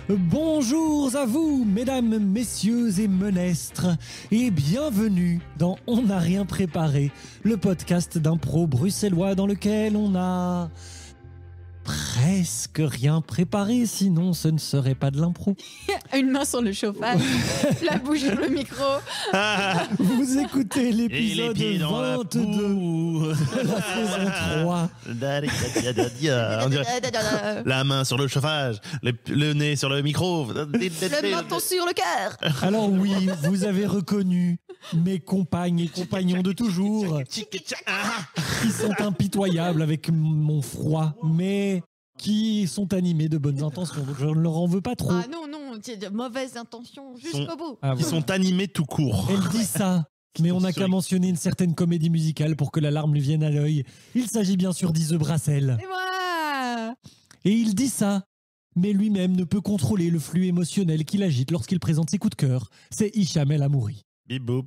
Bonjour à vous, mesdames, messieurs et menestres, et bienvenue dans On n'a rien préparé, le podcast d'impro bruxellois dans lequel on a presque rien préparé, sinon ce ne serait pas de l'impro. Une main sur le chauffage, la bouche sur le micro. Vous écoutez l'épisode 22 de la saison 3. On dirait la main sur le chauffage, le nez sur le micro. Le menton sur le cœur. Alors oui, vous avez reconnu mes compagnes et compagnons de toujours, qui sont impitoyables avec mon froid, mais qui sont animés de bonnes intentions. Donc je ne leur en veux pas trop. Ah non, c'est de mauvaises intentions jusqu'au bout. Ah, Ils sont animés tout court. Elle dit ça, mais on n'a qu'à mentionner une certaine comédie musicale pour que la larme lui vienne à l'œil. Il s'agit bien sûr d'Ise Brassel. C'est moi. Et il dit ça, mais lui-même ne peut contrôler le flux émotionnel qu'il agite lorsqu'il présente ses coups de cœur. C'est Hicham El Amouri. Bip boop.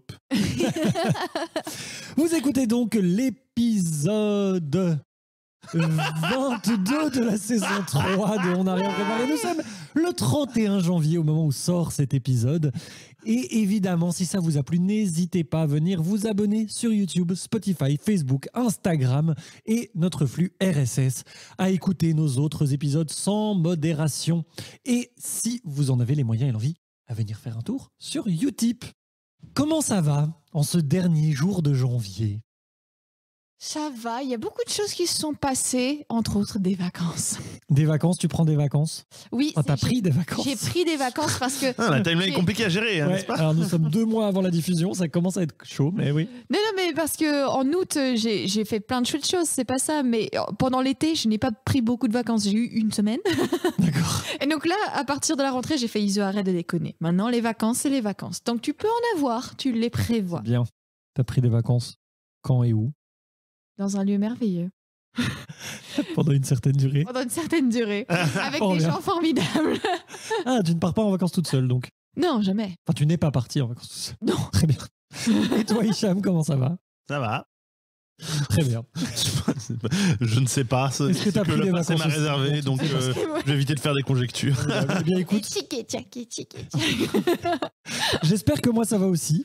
Vous écoutez donc l'épisode 22 de la saison 3 de On n'a rien préparé. Nous sommes le 31 janvier au moment où sort cet épisode. Et évidemment, si ça vous a plu, n'hésitez pas à venir vous abonner sur YouTube, Spotify, Facebook, Instagram et notre flux RSS, à écouter nos autres épisodes sans modération. Et si vous en avez les moyens et l'envie, à venir faire un tour sur Utip. Comment ça va en ce dernier jour de janvier ? Ça va, il y a beaucoup de choses qui se sont passées, entre autres des vacances. Des vacances, tu prends des vacances ? Oui, T'as pris des vacances ? j'ai pris des vacances parce que... La timeline est compliquée à gérer, Ouais, n'est-ce pas? alors nous sommes 2 mois avant la diffusion, ça commence à être chaud, mais oui. Non, mais parce que en août, j'ai fait plein de chouettes choses, c'est pas ça. Mais pendant l'été, je n'ai pas pris beaucoup de vacances. J'ai eu une semaine. D'accord. Et donc là, à partir de la rentrée, j'ai fait Iso, arrête de déconner. Maintenant, les vacances, c'est les vacances. Donc tu peux en avoir, tu les prévois. Bien. T'as pris des vacances quand et où ? Dans un lieu merveilleux. Pendant une certaine durée. Pendant une certaine durée. Avec Oh, des bien. gens formidables. Ah, tu ne pars pas en vacances toute seule, donc. Non, jamais. Enfin, tu n'es pas partie en vacances toute seule. Non. Très bien. Et toi, Hicham, comment ça va ? Ça va. Très bien. Je ne sais pas. Est-ce que t'as pris le des passé vacances m'a aussi ? réservé, Bon, donc tu sais pas. je vais éviter de faire des conjectures. Eh bien, écoute, j'espère que moi, ça va aussi.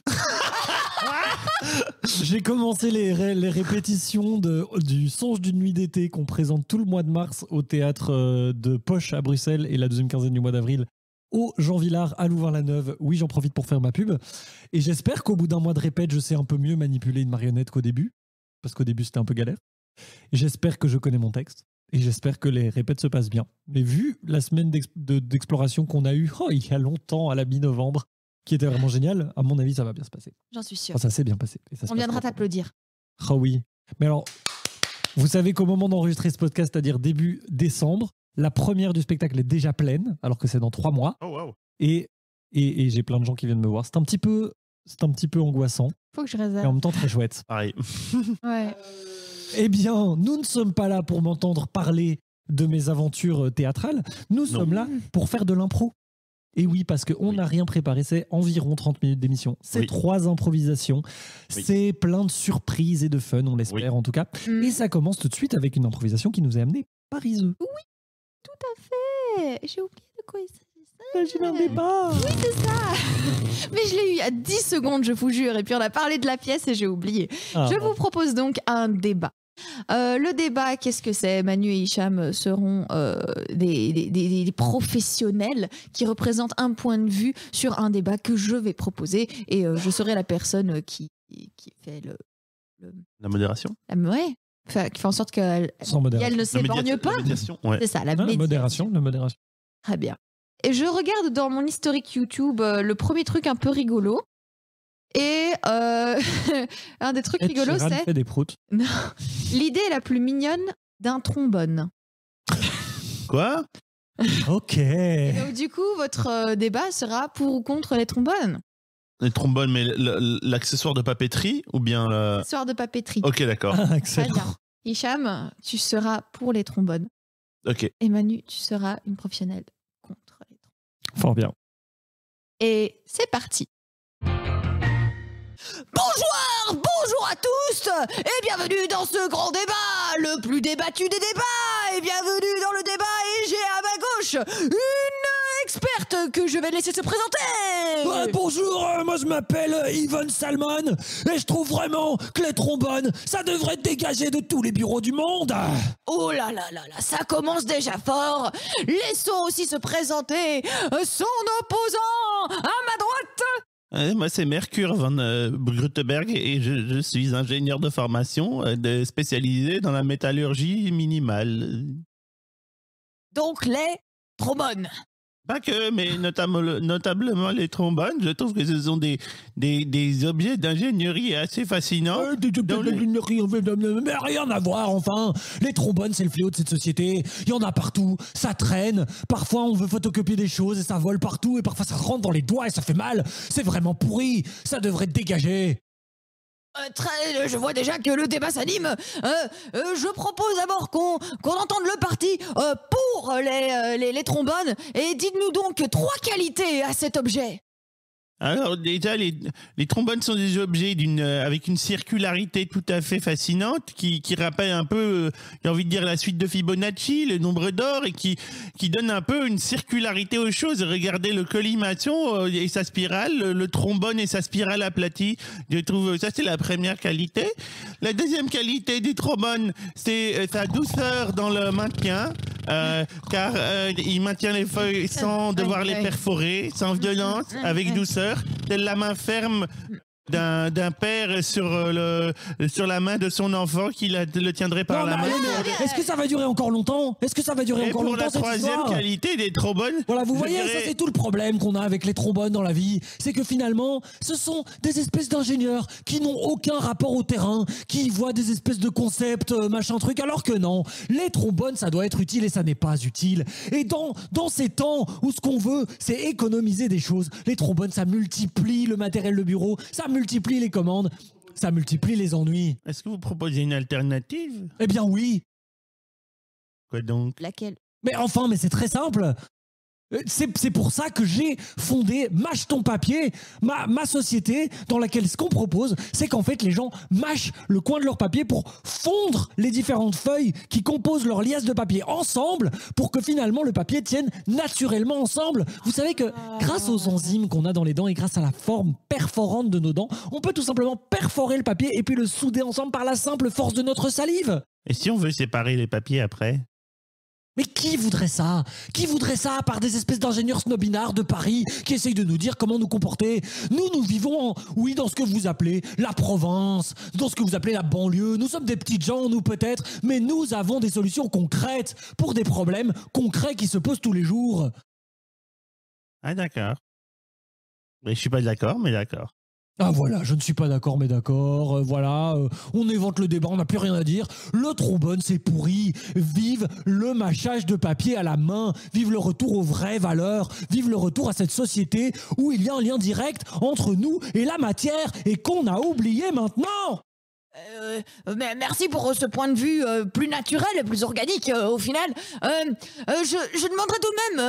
J'ai commencé les répétitions du Songe d'une nuit d'été qu'on présente tout le mois de mars au théâtre de Poche à Bruxelles et la deuxième quinzaine du mois d'avril au Jean Villard à Louvain-la-Neuve. Oui, j'en profite pour faire ma pub. Et j'espère qu'au bout d'un mois de répète, je sais un peu mieux manipuler une marionnette qu'au début. Parce qu'au début, c'était un peu galère. Et j'espère que je connais mon texte. Et j'espère que les répètes se passent bien. Mais vu la semaine d'exploration qu'on a eue il y a longtemps, à la mi-novembre, qui était vraiment génial, à mon avis, ça va bien se passer. J'en suis sûre. Enfin, ça s'est bien passé. Et ça se On viendra passera. t'applaudir. Ah oui. Mais alors, vous savez qu'au moment d'enregistrer ce podcast, c'est-à-dire début décembre, la première du spectacle est déjà pleine, alors que c'est dans 3 mois. Oh, wow. Et j'ai plein de gens qui viennent me voir. C'est un petit peu angoissant, Faut que je et en réserve. même temps très chouette. Pareil. Ouais. Eh bien, nous ne sommes pas là pour m'entendre parler de mes aventures théâtrales. Nous sommes là pour faire de l'impro. Et oui, parce qu'on n'a rien préparé. C'est environ 30 minutes d'émission. C'est 3 improvisations. Oui. C'est plein de surprises et de fun, on l'espère en tout cas. Et ça commence tout de suite avec une improvisation qui nous est amenée par Iseu. Tout à fait. J'ai oublié de quoi il s'agissait. J'ai un débat. Oui, c'est ça. Mais je l'ai eu il y a 10 secondes, je vous jure. Et puis on a parlé de la pièce et j'ai oublié. Ah, Je vous propose donc un débat. Le débat, qu'est-ce que c'est ? Manu et Hicham seront des professionnels qui représentent un point de vue sur un débat que je vais proposer et je serai la personne qui fait La modération. ouais, qui fait en sorte qu'elle Sans modération. elle ne s'éborgne pas. La médiation. Ouais. C'est ça, la Ah, la médiation. modération. Très bien. Et je regarde dans mon historique YouTube le premier truc un peu rigolo. Et un des trucs Ed rigolos, Sheeran c'est fait des proutes. l'idée la plus mignonne d'un trombone. Quoi? Ok. Et donc, du coup, votre débat sera pour ou contre les trombones. Les trombones, mais l'accessoire de papeterie ou bien le... Histoire de papeterie. Ok, d'accord. Ah, Très excellent. bien. Hicham, tu seras pour les trombones. Ok. Et Manu, tu seras une professionnelle contre les trombones. Fort bien. Et c'est parti. Bonjour à tous et bienvenue dans ce grand débat, le plus débattu des débats, et bienvenue dans le débat, et j'ai à ma gauche une experte découverte que je vais laisser se présenter. Ouais, bonjour, moi je m'appelle Yvonne Salmon et je trouve vraiment que les trombones, ça devrait être dégagé de tous les bureaux du monde. Oh là là là là, ça commence déjà fort. Laissons aussi se présenter son opposant à ma droite. Moi, c'est Mercure van Gruteberg et je suis ingénieur de formation spécialisé dans la métallurgie minimale. Donc les trombones. Pas que, mais notablement les trombones. Je trouve que ce sont des objets d'ingénierie assez fascinants. Mais rien à voir, enfin. Les trombones, c'est le fléau de cette société. Il y en a partout, ça traîne. Parfois, on veut photocopier des choses et ça vole partout. Et parfois, ça rentre dans les doigts et ça fait mal. C'est vraiment pourri. Ça devrait être dégagé. Je vois déjà que le débat s'anime. Je propose d'abord qu'on entende le parti pour les trombones. Et dites-nous donc 3 qualités à cet objet. Alors déjà, les trombones sont des objets avec une circularité tout à fait fascinante qui rappelle un peu, j'ai envie de dire, la suite de Fibonacci, le nombre d'or, et qui donne un peu une circularité aux choses. Regardez le colimaçon et sa spirale, le trombone et sa spirale aplatie. Je trouve ça, c'est la première qualité. La deuxième qualité du trombone, c'est sa douceur dans le maintien, car il maintient les feuilles sans devoir les perforer, sans violence, avec douceur. Telle la main ferme d'un père sur la main de son enfant qui le tiendrait par la main. Est-ce que ça va durer encore longtemps? Est-ce que ça va durer encore longtemps? Et pour la troisième qualité des trombones, voilà, vous voyez, ça c'est tout le problème qu'on a avec les trombones dans la vie. C'est que finalement, ce sont des espèces d'ingénieurs qui n'ont aucun rapport au terrain, qui voient des espèces de concepts, machin truc, alors que non. Les trombones, ça doit être utile et ça n'est pas utile. Et dans ces temps où ce qu'on veut, c'est économiser des choses, les trombones, ça multiplie le matériel de bureau, ça multiplie les commandes, ça multiplie les ennuis. Est-ce que vous proposez une alternative? Eh bien oui. Quoi donc? Laquelle? Mais enfin, mais c'est très simple. C'est pour ça que j'ai fondé Mâche ton papier, ma société dans laquelle ce qu'on propose, c'est qu'en fait les gens mâchent le coin de leur papier pour fondre les différentes feuilles qui composent leur liasse de papier ensemble pour que finalement le papier tienne naturellement ensemble. Vous savez que grâce aux enzymes qu'on a dans les dents et grâce à la forme perforante de nos dents, on peut tout simplement perforer le papier et puis le souder ensemble par la simple force de notre salive. Et si on veut séparer les papiers après? Mais qui voudrait ça? Qui voudrait ça à part des espèces d'ingénieurs snobinards de Paris qui essayent de nous dire comment nous comporter? Nous vivons, oui, dans ce que vous appelez la province, dans ce que vous appelez la banlieue. Nous sommes des petites gens, nous peut-être, mais nous avons des solutions concrètes pour des problèmes concrets qui se posent tous les jours. Ah d'accord. Mais je suis pas d'accord, mais d'accord. Ah voilà, je ne suis pas d'accord, mais d'accord, voilà, on évente le débat, on n'a plus rien à dire. Le trombone, c'est pourri. Vive le mâchage de papier à la main, vive le retour aux vraies valeurs, vive le retour à cette société où il y a un lien direct entre nous et la matière et qu'on a oublié maintenant. Mais merci pour ce point de vue plus naturel et plus organique au final. Je demanderais tout de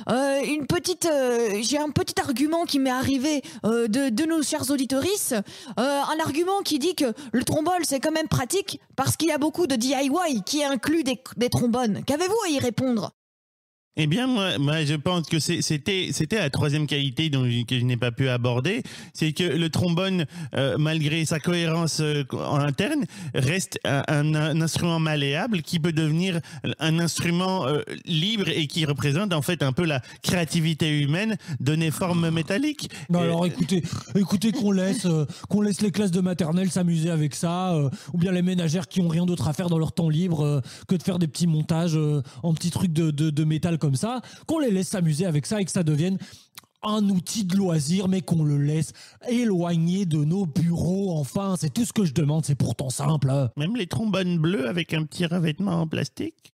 même j'ai un petit argument qui m'est arrivé de nos chers auditorices. Un argument qui dit que le trombone c'est quand même pratique parce qu'il y a beaucoup de DIY qui inclut des trombones. Qu'avez-vous à y répondre? Eh bien, moi, je pense que c'était la troisième qualité que je n'ai pas pu aborder, c'est que le trombone, malgré sa cohérence en interne, reste un instrument malléable qui peut devenir un instrument libre et qui représente en fait un peu la créativité humaine donnée forme métallique. Non, alors écoutez qu'on laisse les classes de maternelle s'amuser avec ça, ou bien les ménagères qui ont rien d'autre à faire dans leur temps libre que de faire des petits montages en petits trucs de métal comme ça, qu'on les laisse s'amuser avec ça et que ça devienne un outil de loisir, mais qu'on le laisse éloigné de nos bureaux. Enfin, c'est tout ce que je demande, c'est pourtant simple. Même les trombones bleus avec un petit revêtement en plastique?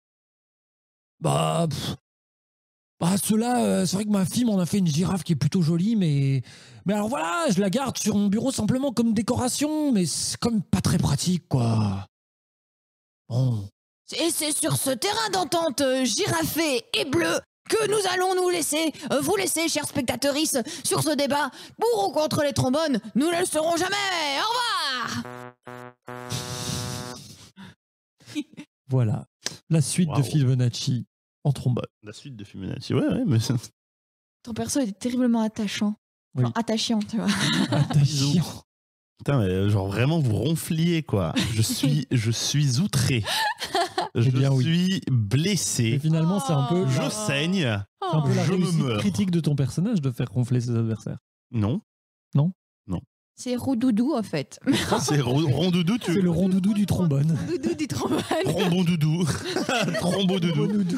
Ceux-là, c'est vrai que ma fille m'en a fait une girafe qui est plutôt jolie, mais alors voilà, je la garde sur mon bureau simplement comme décoration, mais c'est comme pas très pratique, quoi. Bon. Et c'est sur ce terrain d'entente girafé et bleu que nous allons vous laisser, chers spectatrices, sur ce débat pour ou contre les trombones. Nous ne le saurons jamais. Au revoir. Voilà, la suite de Fibonacci en trombone. La suite de Fibonacci, ouais, mais Ton perso est terriblement attachant. Oui. Enfin, attachant, tu vois. Attachant. Putain, mais genre vraiment vous ronfliez quoi. Je suis outré. Je bien, oui. suis Et blessé. finalement, c'est un peu, Je saigne. c'est un peu la Je me réussite meurs. critique de ton personnage de faire ronfler ses adversaires. Non. C'est Roudoudou, en fait. Ça c'est rondoudou. C'est le rondoudou du trombone. Doudou du trombone. Trombon-doudou. Trombo-doudou.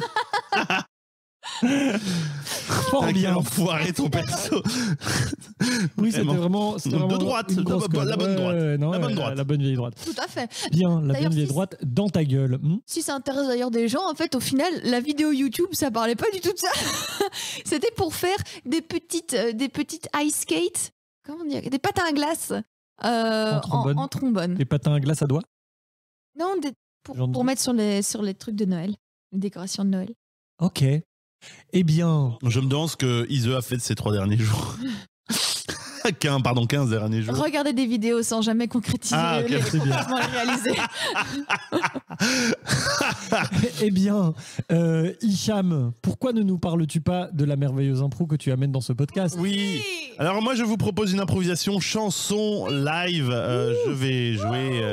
Fort Quel bien. enfoiré ton perso. Oui, c'était Vraiment. vraiment, De droite, une grosse la bonne conne. droite. Non, La bonne droite. La bonne vieille droite. Tout à fait. Bien, la D'ailleurs, bonne vieille si- droite dans ta gueule. Si ça intéresse d'ailleurs des gens, en fait, au final, la vidéo YouTube, ça parlait pas du tout de ça. C'était pour faire des petites ice skates, comment dire, des patins à glace trombone. en trombone. Les patins à glace à doigts. Non, Genre de- pour mettre sur les trucs de Noël, les décorations de Noël. Ok. Eh bien, Je me demande ce que Ise a fait de ces 3 derniers jours. 15 derniers jours. Regardez des vidéos sans jamais concrétiser Ah, ok, les c'est bien. complètement les réaliser. eh bien, Hicham, pourquoi ne nous parles-tu pas de la merveilleuse impro que tu amènes dans ce podcast? Oui. Alors moi je vous propose une improvisation chanson live. Je vais jouer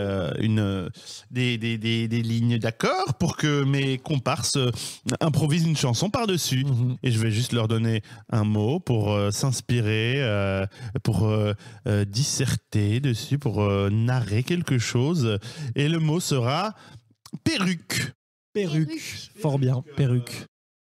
des lignes d'accords pour que mes comparses improvisent une chanson par-dessus. Mhm. Et je vais juste leur donner un mot pour s'inspirer, pour disserter dessus, pour narrer quelque chose. Et le mot sera perruque. Perruque. Fort bien, perruque.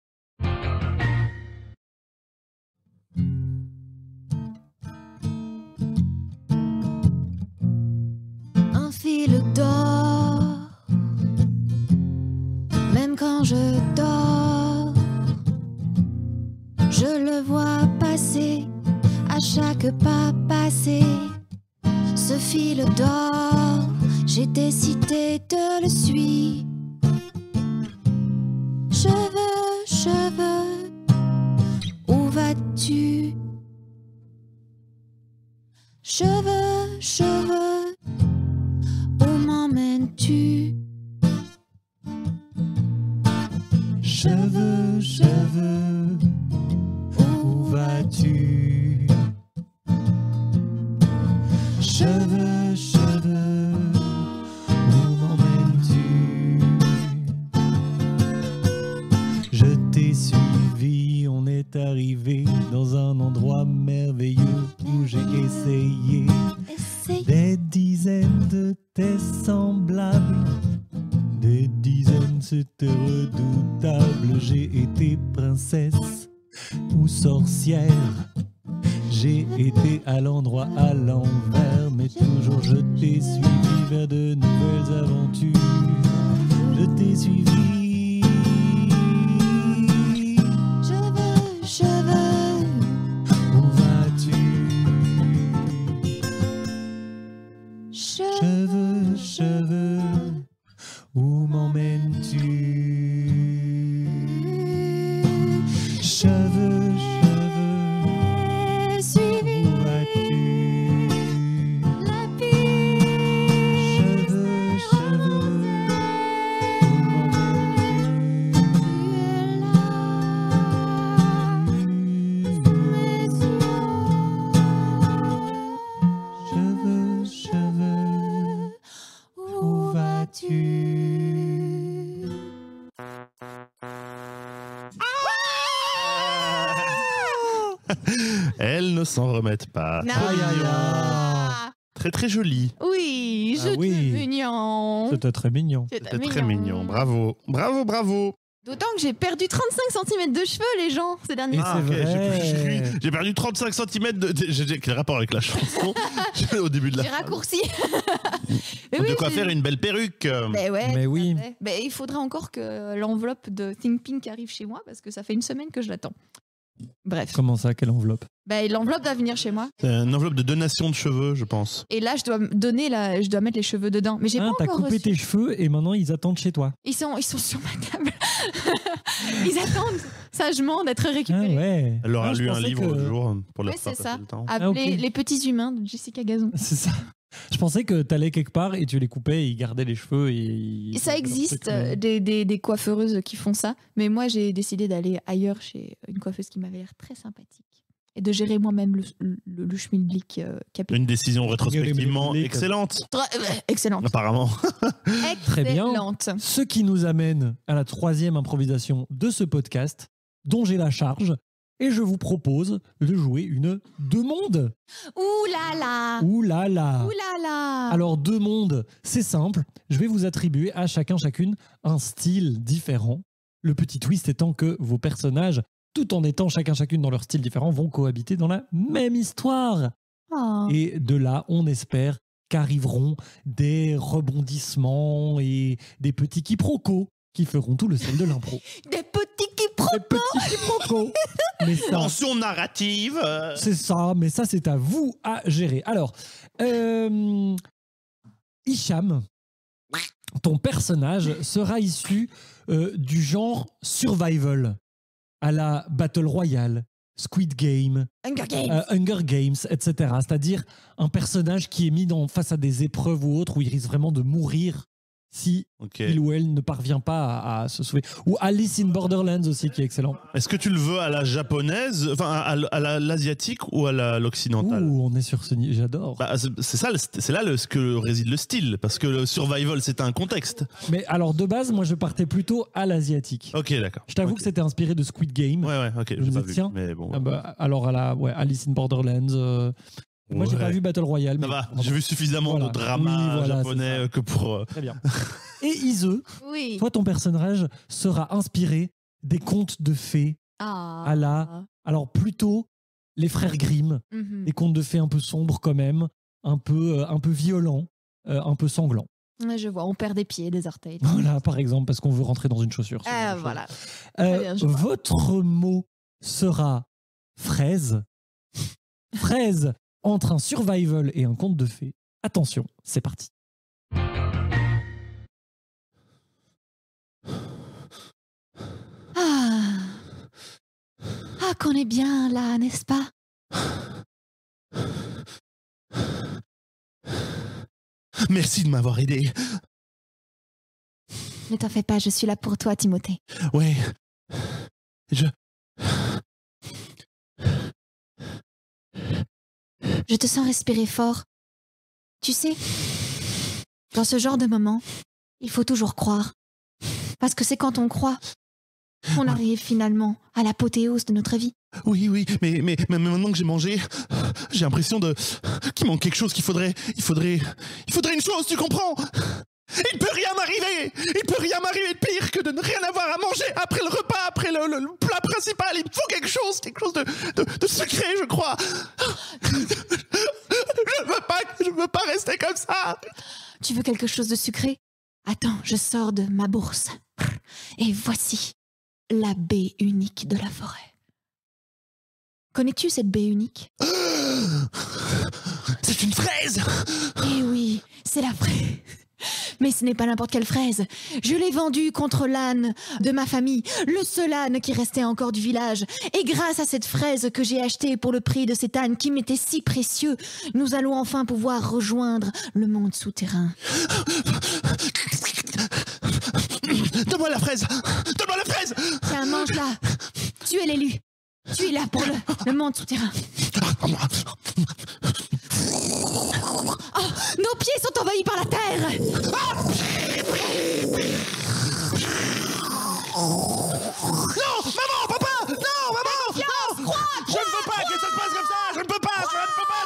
Un fil d'or, même quand je dors, je le vois passer à chaque pas passé. Ce fil d'or, j'ai décidé de le suivre. Cheveux, où vas-tu? Cheveux, où m'emmènes-tu? Cheveux, où vas-tu? Cheveux, où m'emmènes-tu? Je t'ai suivi, on est arrivé dans un endroit merveilleux où j'ai essayé Essaye. des dizaines de tes semblables. Des dizaines, c'était redoutable. J'ai été princesse ou sorcière. J'ai été à l'endroit à l'envers, mais toujours je t'ai suivi vers de nouvelles aventures. Je t'ai suivi. Cheveux, Où vas-tu? Cheveux, où m'emmènes-tu? Cheveux, suivi où vas-tu? la vie. Cheveux, où m'emmènes-tu? Cheveux, où vas-tu? Elles ne s'en remettent pas. Non. Aïe, aïe, aïe. Très très joli. Oui, je Ah oui. suis mignon. C'était très mignon. C'était très mignon. Bravo. Bravo, bravo. D'autant que j'ai perdu 35 cm de cheveux, les gens, ces derniers Et temps. c'est vrai. J'ai perdu 35 cm de... Quel rapport avec la chanson au début de la J'ai phrase. raccourci. Mais De quoi c'est- faire une belle perruque. Mais ouais, Mais tout à oui. fait. Mais il faudrait encore que l'enveloppe de Think Pink arrive chez moi parce que ça fait une semaine que je l'attends. Bref, Comment ça, quelle enveloppe? l'enveloppe va venir chez moi C'est une enveloppe de donation de cheveux, je pense. et là je dois mettre les cheveux dedans. Mais j'ai Ah, pas t'as encore coupé reçu. tes cheveux et maintenant ils attendent chez toi. Ils sont sur ma table. Ils attendent sagement d'être Ah récupérés. ouais. Elle leur a Ah, je lu un livre livre l'autre jour pour leur Oui, faire c'est passer ça. le temps. Appelé ok. Les Petits Humains de Jessica Gazon. C'est ça. Je pensais que t'allais quelque part et tu les coupais et ils gardaient les cheveux. Et Ça existe, des coiffeuses qui font ça, mais moi j'ai décidé d'aller ailleurs chez une coiffeuse qui m'avait l'air très sympathique et de gérer moi-même le schmilblick capillaire. Une décision rétrospectivement excellente. Excellente. Apparemment. Très bien. Excellente. Ce qui nous amène à la 3e improvisation de ce podcast, dont j'ai la charge, et je vous propose de jouer une Deux mondes. Ouh là là. Ouh là là. Ouh là là. Alors, Deux mondes, c'est simple. Je vais vous attribuer à chacune un style différent. Le petit twist étant que vos personnages, tout en étant chacune dans leur style différent, vont cohabiter dans la même histoire. Oh. Et de là, on espère qu'arriveront des rebondissements et des petits quiproquos qui feront tout le sel de l'impro. Des petits quiproquos. Des petits quiproquos. Mais ça, Tension narrative. c'est ça, mais ça, c'est à vous à gérer. Alors, Hicham, ton personnage sera issu du genre survival, à la Battle Royale, Squid Game, Hunger Games, etc. C'est-à-dire un personnage qui est mis face à des épreuves ou autres où il risque vraiment de mourir si il ou elle ne parvient pas à se sauver. Ou Alice in Borderlands aussi, qui est excellent. Est-ce que tu le veux à la japonaise, enfin à l'asiatique ou à l'occidentale? Ouh, on est sur ce niveau, j'adore. Bah, c'est là que réside le style, parce que le survival, c'est un contexte. Mais alors, de base, moi, je partais plutôt à l'asiatique. Ok, d'accord. Je t'avoue que c'était inspiré de Squid Game. Ouais, ok. Je me disais, tiens, mais bon. alors, Alice in Borderlands... Moi, j'ai pas vu Battle Royale. Ça va, j'ai vu suffisamment de drama japonais que pour... Très bien. Et Ise, Oui. toi, ton personnage sera inspiré des contes de fées à la... Alors, plutôt les frères Grimm, des contes de fées un peu sombres quand même, un peu violents, un peu sanglants. Ouais, je vois, on perd des pieds, des orteils. Voilà, par exemple, parce qu'on veut rentrer dans une chaussure. Voilà. Très bien, je vois. Votre mot sera fraise. Fraise entre un survival et un conte de fées. Attention, c'est parti. Qu'on est bien là, n'est-ce pas? Merci de m'avoir aidé. Ne t'en fais pas, je suis là pour toi, Timothée. Ouais. Je te sens respirer fort. Tu sais, dans ce genre de moment, il faut toujours croire. Parce que c'est quand on croit qu'on arrive finalement à l'apothéose de notre vie. Oui, mais maintenant que j'ai mangé, j'ai l'impression qu'il manque quelque chose, il faudrait une chose, tu comprends? Il peut rien m'arriver! Il peut rien m'arriver de pire que de ne rien avoir à manger après le repas, après le plat principal. Il me faut quelque chose de secret, je crois. Je veux pas rester comme ça. Tu veux quelque chose de sucré? Attends, je sors de ma bourse. Et voici la baie unique de la forêt. Connais-tu cette baie unique? C'est une fraise! Eh oui, c'est la fraise. Mais ce n'est pas n'importe quelle fraise. Je l'ai vendue contre l'âne de ma famille, le seul âne qui restait encore du village. Et grâce à cette fraise que j'ai achetée pour le prix de cet âne qui m'était si précieux, nous allons enfin pouvoir rejoindre le monde souterrain. Donne-moi la fraise! Donne-moi la fraise! Tiens, mange-la. Tu es l'élu. Tu es là pour le monde souterrain. Oh, nos pieds sont envahis par la terre. Non, maman, papa! Non, maman! Non! Je ne veux pas que ça se passe comme ça! Je ne peux pas se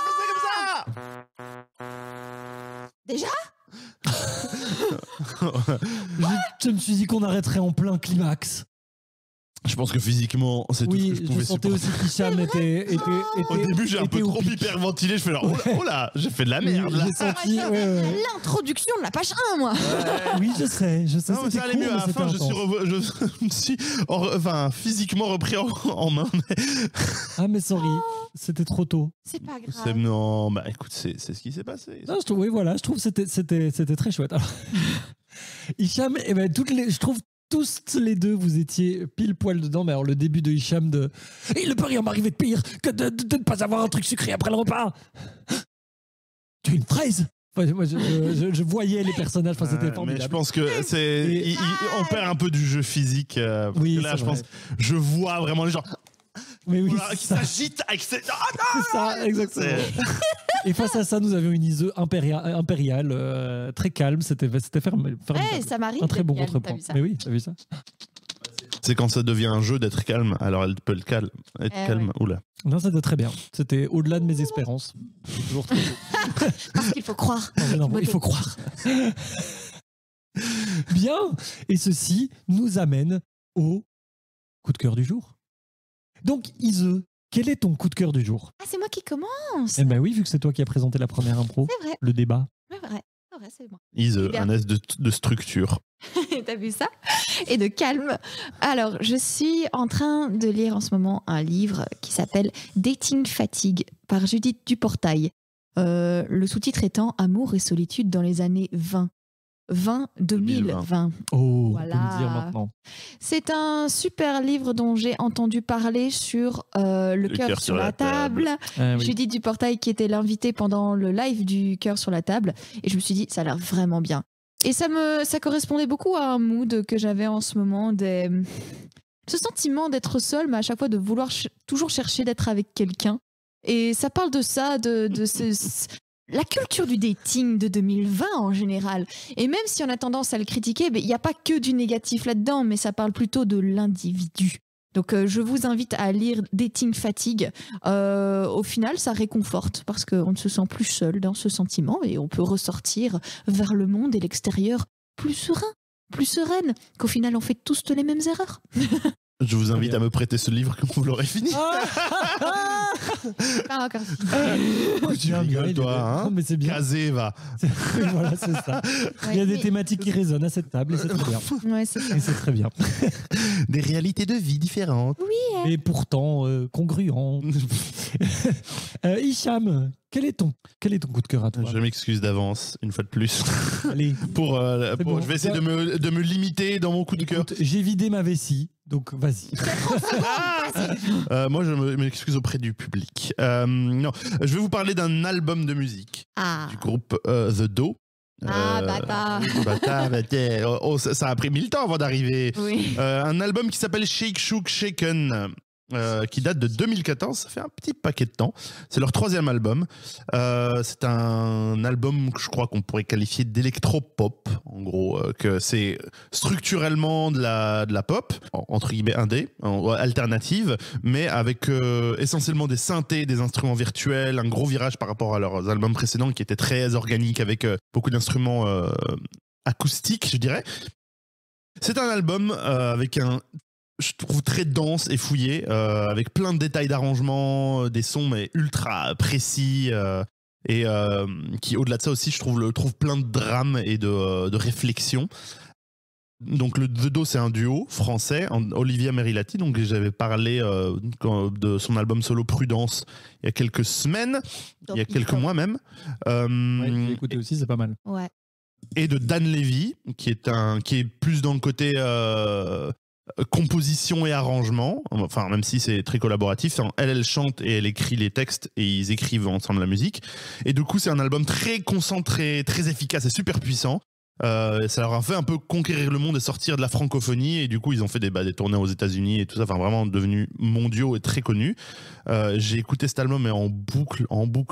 passer comme ça! Déjà? Je me suis dit qu'on arrêterait en plein climax. Je pense que physiquement, c'est tout ce que je pouvais sentais supporter. aussi qu'Hicham était Au début, j'ai un peu trop hyperventilé. Je fais genre, oh là, j'ai fait de la merde là. J'ai senti, L'introduction de la page 1, moi. Oui, je sais. Non, mais ça allait court, mieux. À la mais fin, je c'était me suis physiquement repris en main. Ah, mais sorry, c'était trop tôt. C'est pas grave. Non, bah écoute, c'est ce qui s'est passé. Non, je trouve que c'était très chouette. Alors, Hicham, je trouve tous les deux, vous étiez pile poil dedans. Mais alors, le début de Hicham il ne peut rien m'arriver de pire que de ne pas avoir un truc sucré après le repas. Tu es une fraise. Enfin, moi, je voyais les personnages, enfin, c'était formidable. Mais je pense que on perd un peu du jeu physique. Oui, là, je vrai. pense, je vois vraiment les gens Mais oui, voilà, qui s'agitent avec ces... c'est ça, exactement. Et face à ça, nous avions une Ise impériale, très calme. C'était formidable. Ça m'arrive. Un très bon d'être calme, contrepoint. t'as vu ça. Mais oui, t'as vu ça. C'est quand ça devient un jeu d'être calme, alors elle peut être calme. Ouais. Oula. Non, c'était très bien. C'était au-delà de mes espérances. C'est toujours très beau. Parce qu'il faut croire. Non, il faut croire. Bien. Et ceci nous amène au coup de cœur du jour. Donc, Ise, quel est ton coup de cœur du jour? Ah, c'est moi qui commence. Eh ben oui, vu que c'est toi qui as présenté la première impro, C'est vrai. le débat. C'est vrai. C'est vrai, c'est moi. Ise, bien. un S de structure. T'as vu ça? Et de calme. Alors, je suis en train de lire en ce moment un livre qui s'appelle Dating Fatigue par Judith Duportail. Le sous-titre étant Amour et solitude dans les années 2020. Oh, on peut Voilà. le dire maintenant. C'est un super livre dont j'ai entendu parler sur le cœur sur la table. Ah oui. Judith Duportail qui était l'invitée pendant le live du cœur sur la table. Et je me suis dit, ça a l'air vraiment bien. Et ça correspondait beaucoup à un mood que j'avais en ce moment. Ce sentiment d'être seul, mais à chaque fois de vouloir toujours chercher d'être avec quelqu'un. Et ça parle de ça, la culture du dating de 2020 en général. Et même si on a tendance à le critiquer, il n'y a pas que du négatif là-dedans, mais ça parle plutôt de l'individu. Donc je vous invite à lire Dating Fatigue. Au final, ça réconforte parce qu'on ne se sent plus seul dans ce sentiment et on peut ressortir vers le monde et l'extérieur plus serein, plus sereine, qu'au final on fait tous les mêmes erreurs. Je vous invite à me prêter ce livre quand vous l'aurez fini. Pas encore. Tu rigoles, toi, hein? Non, mais c'est bien. Casé, va. Voilà, c'est ça. Il y a des thématiques qui résonnent à cette table et c'est très bien. Ouais, c'est ça. Et c'est très bien. Des réalités de vie différentes. Et pourtant, congruents. Hicham, quel est ton coup de cœur à toi? Je m'excuse d'avance, une fois de plus. Allez, Bon, bon. je vais essayer de me limiter dans mon coup de cœur. écoute, j'ai vidé ma vessie, donc vas-y. Moi, je m'excuse auprès du public. Non, je vais vous parler d'un album de musique Ah, du groupe The Do. bâtard. Ça a pris 1000 temps avant d'arriver. Oui. Un album qui s'appelle Shake Shook Shaken, qui date de 2014. Ça fait un petit paquet de temps. C'est leur 3e album. C'est un album que je crois qu'on pourrait qualifier d'électro-pop. En gros, que c'est structurellement de la pop, entre guillemets indé, alternative, mais avec essentiellement des synthés, des instruments virtuels, un gros virage par rapport à leurs albums précédents qui étaient très organiques avec beaucoup d'instruments acoustiques, je dirais. C'est un album avec je trouve très dense et fouillé, avec plein de détails d'arrangement, des sons mais ultra précis, et qui au-delà de ça aussi je trouve plein de drame et de réflexion. Donc le The Do, c'est un duo français, Olivia Merilati, donc j'avais parlé de son album solo Prudence il y a quelques semaines, il y a quelques mois même. Ouais, j'ai écouté aussi, c'est pas mal. Ouais. Et de Dan Levy, qui est plus dans le côté composition et arrangement, enfin même si c'est très collaboratif. Elle chante et elle écrit les textes et ils écrivent ensemble la musique. Et du coup, c'est un album très concentré, très efficace et super puissant. Ça leur a fait un peu conquérir le monde et sortir de la francophonie, et du coup ils ont fait des tournées aux États-Unis et tout ça, enfin vraiment devenus mondiaux et très connus. J'ai écouté cet album mais en boucle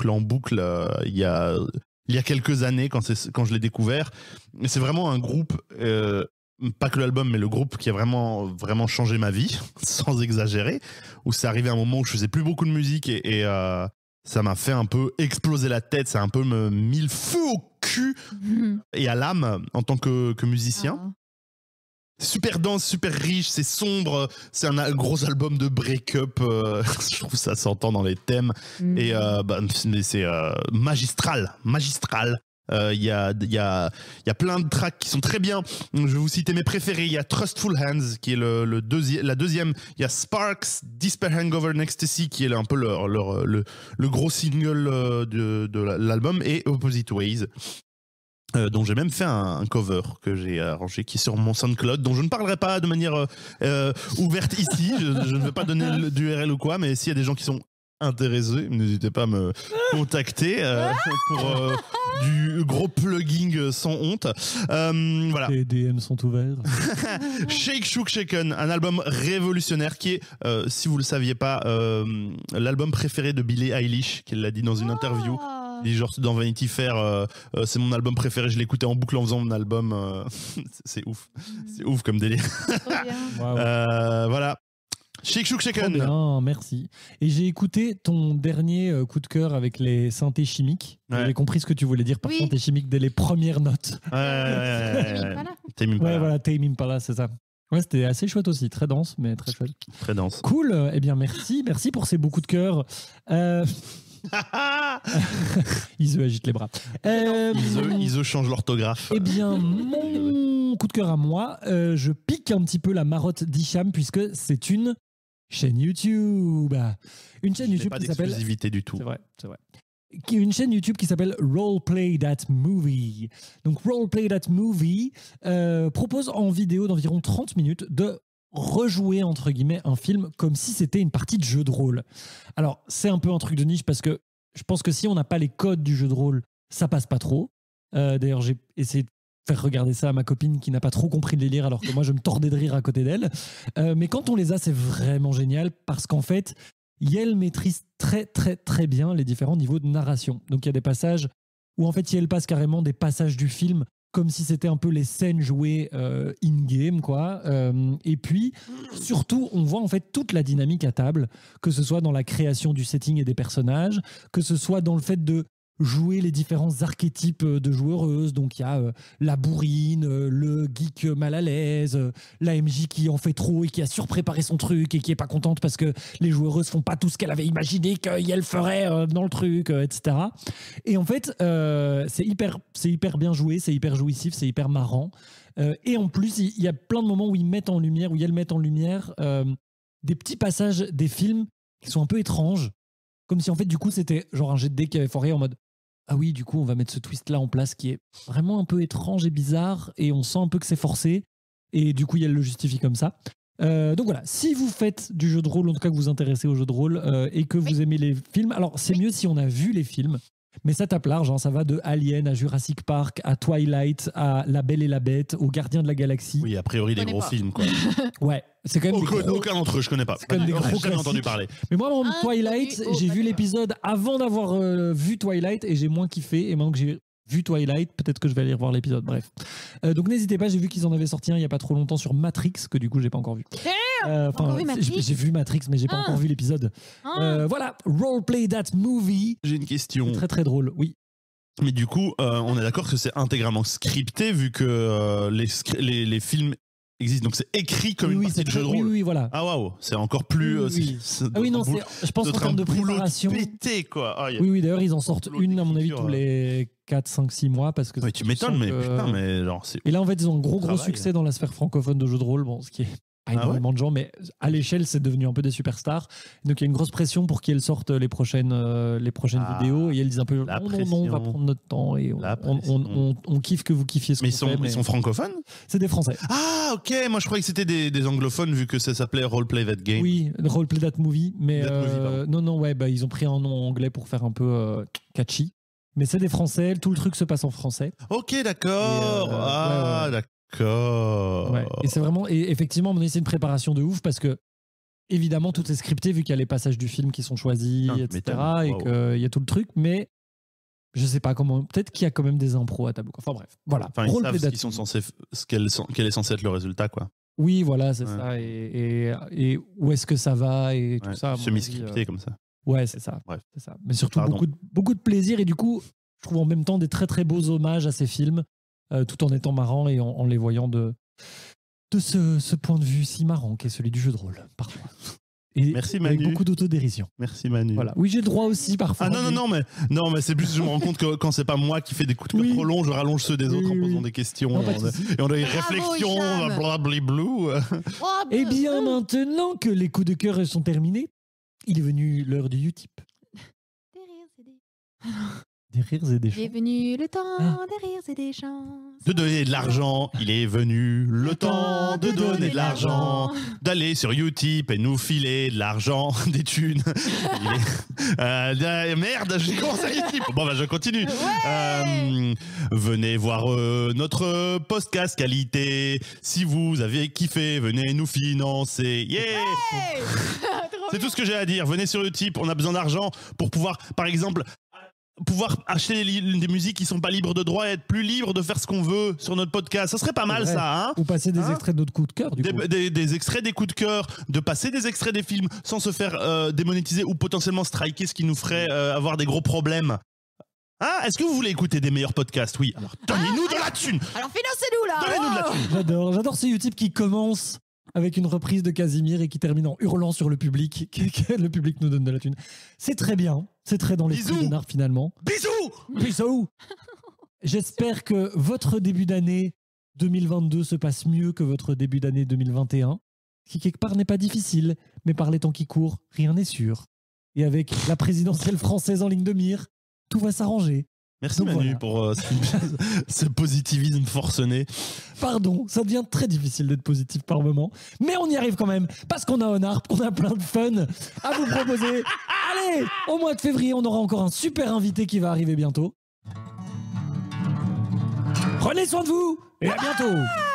il y a quelques années quand je l'ai découvert. C'est vraiment un groupe, pas que l'album mais le groupe qui a vraiment changé ma vie sans exagérer, où c'est arrivé un moment où je faisais plus beaucoup de musique et ça m'a fait un peu exploser la tête, ça a un peu mis le feu au cul et à l'âme en tant que musicien. Ah. Super dense, super riche, c'est sombre, c'est un gros album de break-up, je trouve ça s'entend dans les thèmes, et c'est magistral. Il y a plein de tracks qui sont très bien. Je vais vous citer mes préférés. Il y a Trustful Hands qui est la deuxième. Il y a Sparks, Despair Hangover and Ecstasy qui est un peu le gros single de l'album, et Opposite Ways. Dont j'ai même fait un cover que j'ai arrangé, qui est sur mon SoundCloud, dont je ne parlerai pas de manière ouverte ici. Je ne veux pas donner d'URL ou quoi, mais s'il y a des gens qui sont intéressés, n'hésitez pas à me contacter pour du gros plugging sans honte. Voilà. Les DM sont ouverts. Shake Shook Shaken, un album révolutionnaire qui est, si vous le saviez pas, l'album préféré de Billie Eilish, qu'elle l'a dit dans une interview. Il dit genre dans Vanity Fair, c'est mon album préféré, je l'écoutais en boucle en faisant mon album. C'est ouf. C'est ouf comme délire. Trop bien. Waouh. Voilà. Shake Shook Trop Shaken. bien, merci. Et j'ai écouté ton dernier coup de cœur avec les synthés chimiques. Ouais. J'ai compris ce que tu voulais dire par Oui. synthé chimique dès les premières notes. Voilà. Tame Impala. Ouais, voilà, Tame Impala, c'est ça. Ouais, c'était assez chouette aussi, très dense, mais très chouette. Très dense. Cool, eh bien merci pour ces beaux coups de cœur. Iso agite les bras. Iso change l'orthographe. Eh bien, mon coup de cœur à moi, je pique un petit peu la marotte d'Hicham puisque c'est une chaîne YouTube. Une chaîne J'ai YouTube pas qui s'appelle... d'exclusivité du tout. C'est vrai, c'est vrai. Une chaîne YouTube qui s'appelle Roleplay That Movie. Donc Roleplay That Movie propose en vidéo d'environ 30 minutes de rejouer entre guillemets un film comme si c'était une partie de jeu de rôle. Alors c'est un peu un truc de niche parce que je pense que si on n'a pas les codes du jeu de rôle, ça passe pas trop. D'ailleurs j'ai essayé de faire regarder ça à ma copine qui n'a pas trop compris le délire alors que moi je me tordais de rire à côté d'elle. Mais quand on les a, c'est vraiment génial parce qu'en fait Yael maîtrise très très très bien les différents niveaux de narration. Donc il y a des passages où en fait Yael passe carrément des passages du film comme si c'était un peu les scènes jouées in-game, quoi. Et puis, surtout, on voit en fait toute la dynamique à table, que ce soit dans la création du setting et des personnages, que ce soit dans le fait de jouer les différents archétypes de joueuses. Donc, il y a la bourrine, le geek mal à l'aise, la MJ qui en fait trop et qui a surpréparé son truc et qui est pas contente parce que les joueuses font pas tout ce qu'elle avait imaginé qu'elle ferait dans le truc, etc. Et en fait, c'est hyper bien joué, c'est hyper jouissif, c'est hyper marrant. Et en plus, il y a plein de moments où ils mettent en lumière, où elles mettent en lumière des petits passages des films qui sont un peu étranges. Comme si en fait, du coup, c'était genre un jet de dés qui avait foiré en mode ah oui, du coup, on va mettre ce twist-là en place qui est vraiment un peu étrange et bizarre et on sent un peu que c'est forcé. Et du coup, elle le justifie comme ça. Donc voilà, si vous faites du jeu de rôle, en tout cas que vous vous intéressez au jeu de rôle et que vous aimez les films, alors c'est mieux si on a vu les films, mais ça tape large, hein, ça va de Alien à Jurassic Park, à Twilight, à La Belle et la Bête, aux Gardiens de la Galaxie. Oui, a priori, des connais gros pas. films, quoi. Ouais, c'est quand même des gros... Aucun d'entre eux, je connais pas. C'est comme des gros J'ai jamais classiques. entendu parler. Mais moi, mon Ah, Twilight, oui, oh, j'ai pas vu d'accord. l'épisode avant d'avoir vu Twilight et j'ai moins kiffé. Et maintenant que j'ai vu Twilight, peut-être que je vais aller revoir l'épisode. Bref. Donc n'hésitez pas, j'ai vu qu'ils en avaient sorti un il n'y a pas trop longtemps sur Matrix, que du coup, j'ai pas encore vu. Encore vu Matrix J'ai vu Matrix, mais j'ai pas encore vu l'épisode. Voilà, Roleplay That Movie. J'ai une question. Très très drôle, oui. Mais du coup, on est d'accord que c'est intégralement scripté vu que les films existent. Donc c'est écrit comme une partie de jeu de rôle. Oui, voilà. Ah waouh, c'est encore plus. Oui. c'est Ah oui, non, boulot- je pense en d'être termes un de boulot préparation. pété, quoi. Ah, y a- Oui, d'ailleurs, ils en sortent boulot une, à mon avis, d'écriture, tous les 4, 5, 6 mois. Parce que Ouais, tu m'étonnes, mais putain, mais genre, c'est. Et là, en fait, ils ont un gros Travail. succès dans la sphère francophone de jeux de rôle, bon, ce qui est pas Ah énormément de gens, mais à l'échelle, c'est devenu un peu des superstars. Donc, il y a une grosse pression pour qu'elles sortent les prochaines Ah, vidéos. Et elles disent un peu la non, on va pression. prendre notre temps et La on pression. kiffe que vous kiffiez ce Mais qu'on fait. ils sont francophones? C'est des Français. Ah, ok, moi je croyais que c'était des anglophones vu que ça s'appelait Roleplay That Game. Oui, Roleplay That Movie. Mais That Movie, pardon. non, ouais, ils ont pris un nom anglais pour faire un peu catchy. Mais c'est des Français, tout le truc se passe en français. Ok, d'accord. Et, Ah, ouais. d'accord. Ouais. Et c'est vraiment, et effectivement, à mon avis, c'est une préparation de ouf parce que évidemment tout est scripté vu qu'il y a les passages du film qui sont choisis, Ah, tu etc. m'étonnes. Et Wow. qu'il y a tout le truc, mais je sais pas comment. Peut-être qu'il y a quand même des impros à tableau. Enfin bref, voilà. Enfin, ils Roleplay savent ce That qu'ils sont Movie. censés, quel est censé être le résultat, quoi. Oui, voilà, c'est Ouais. ça. Et où est-ce que ça va et tout Ouais, ça. à mon semi-scripté avis, comme ça. Ouais, c'est ça. Bref. C'est ça. Mais surtout Pardon. beaucoup de plaisir et du coup, je trouve en même temps des très très beaux hommages à ces films, tout en étant marrant et en les voyant de ce point de vue si marrant qu'est celui du jeu de rôle parfois. Et Merci, avec Manu. beaucoup d'autodérision. Merci Manu. Voilà. Oui, j'ai le droit aussi parfois. Ah non, mais- mais c'est plus, je me rends compte que quand c'est pas moi qui fais des coups de cœur Oui. trop longs, je rallonge ceux des Oui, autres en oui, posant oui. des questions. Non, pas de et souci. on a des Bravo, réflexions, Hicham. blablablou. Oh, Eh bien, maintenant que les coups de cœur sont terminés, il est venu l'heure du Utip. Des rires et des Il chants. est venu le temps Ah. des rires et des chants. De donner de l'argent, il est venu le temps de donner de l'argent, d'aller sur Utip et nous filer de l'argent, des thunes. Merde, j'ai commencé à Utip. Bon, bah, je continue. Venez voir notre podcast qualité. Si vous avez kiffé, venez nous financer. Yeah! Hey C'est tout ce que j'ai à dire. Venez sur Utip, on a besoin d'argent pour pouvoir, par exemple, acheter des musiques qui sont pas libres de droit et être plus libre de faire ce qu'on veut sur notre podcast. Ça serait pas mal, vrai. ça, hein? Ou passer des Hein extraits de notre coup de cœur, du coup. Des extraits des coups de cœur, de passer des extraits des films sans se faire démonétiser ou potentiellement striker, ce qui nous ferait avoir des gros problèmes. Hein? Est-ce que vous voulez écouter des meilleurs podcasts? Oui. Alors, donnez-nous de la thune! Alors financez-nous là. Donnez-nous de la thune! J'adore ces Utip qui commencent avec une reprise de Casimir et qui termine en hurlant sur le public, que le public nous donne de la thune. C'est très bien, c'est très dans l'esprit Bisous. de Nard finalement. Bisous! Bisous. J'espère que votre début d'année 2022 se passe mieux que votre début d'année 2021, qui quelque part n'est pas difficile, mais par les temps qui courent, rien n'est sûr. Et avec la présidentielle française en ligne de mire, tout va s'arranger. Merci Donc Manu voilà. pour ce positivisme forcené. Pardon, ça devient très difficile d'être positif par moment, mais on y arrive quand même, parce qu'on a Onarp, qu'on a plein de fun à vous proposer. Allez, au mois de février, on aura encore un super invité qui va arriver bientôt. Prenez soin de vous et à bientôt.